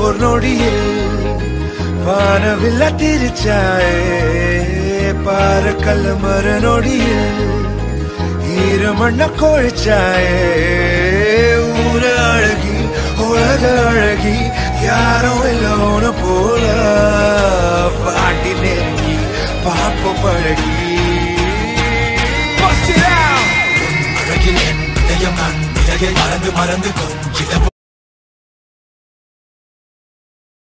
ஓர் நொடியில் வானவில்ல திரிச்சாயே பாரு கல்லு மர நொடியில் ஈரமண்ண கொழிச்சாயே ஊர அழகி உலக அழகி யாரும் இல்லோன போல பாட்டி நெருங்கி பாப்ப பழகி அழகில் என் இதயம் நான் இலகை மறந்து மறந்து கொஞ்சிடவும்